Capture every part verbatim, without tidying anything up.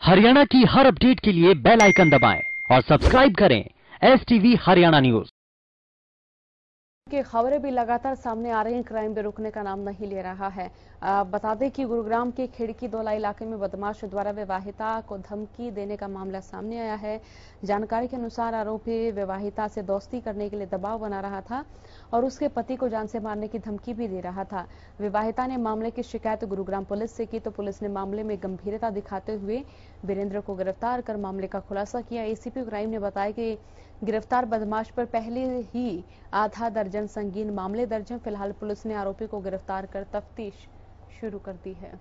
हरियाणा की हर अपडेट के लिए बेल आइकन दबाएं और सब्सक्राइब करें एस टीवी हरियाणा न्यूज। की खबरें भी लगातार सामने आ रही हैं। क्राइम भी रुकने का नाम नहीं ले रहा है। आ, बता दें कि गुरुग्राम के खिड़की दोला इलाके में बदमाश द्वारा विवाहिता को धमकी देने का मामला सामने आया है। जानकारी के अनुसार आरोपी विवाहिता से दोस्ती करने के लिए दबाव बना रहा था और उसके पति को जान से मारने की धमकी भी दे रहा था। विवाहिता ने मामले की शिकायत गुरुग्राम पुलिस से की तो पुलिस ने मामले में गंभीरता दिखाते हुए वीरेंद्र को गिरफ्तार कर मामले का खुलासा किया। एसीपी क्राइम ने बताया कि गिरफ्तार बदमाश पर पहले ही आधा दर्जन संगीन मामले दर्ज हैं। फिलहाल पुलिस ने आरोपी को गिरफ्तार कर तफ्तीश शुरू कर दी है।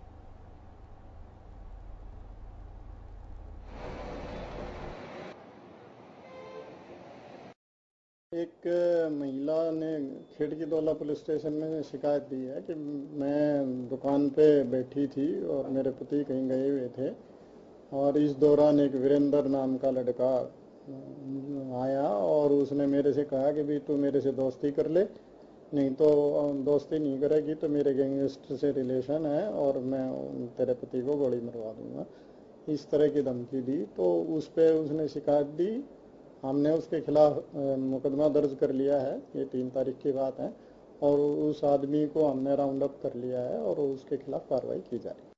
एक महिला ने खिड़की दौला पुलिस स्टेशन में शिकायत दी है कि मैं दुकान पे बैठी थी और मेरे पति कहीं गए हुए थे और इस दौरान एक वीरेंद्र नाम का लड़का आया और उसने मेरे से कहा कि भी तू मेरे से दोस्ती कर ले, नहीं तो दोस्ती नहीं करेगी तो मेरे गैंगस्टर से रिलेशन है और मैं तेरे पति को गोली मरवा दूंगा। इस तरह की धमकी दी तो उस पर उसने शिकायत दी। हमने उसके खिलाफ मुकदमा दर्ज कर लिया है, ये तीन तारीख की बात है, और उस आदमी को हमने राउंड अप कर लिया है और उसके खिलाफ कार्रवाई की जा रही है।